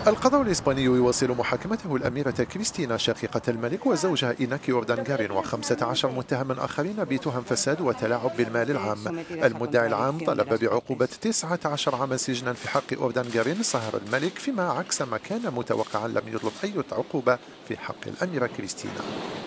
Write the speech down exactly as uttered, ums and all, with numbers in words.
القضاء الإسباني يواصل محاكمته الأميرة كريستينا شقيقة الملك وزوجها إيناكي أوردنغارين وخمسة عشر متهما آخرين بتهم فساد وتلاعب بالمال العام. المدعي العام طلب بعقوبة تسعة عشر عاما سجنا في حق أوردنغارين صهر الملك، فيما عكس ما كان متوقعا لم يطلب أي عقوبة في حق الأميرة كريستينا.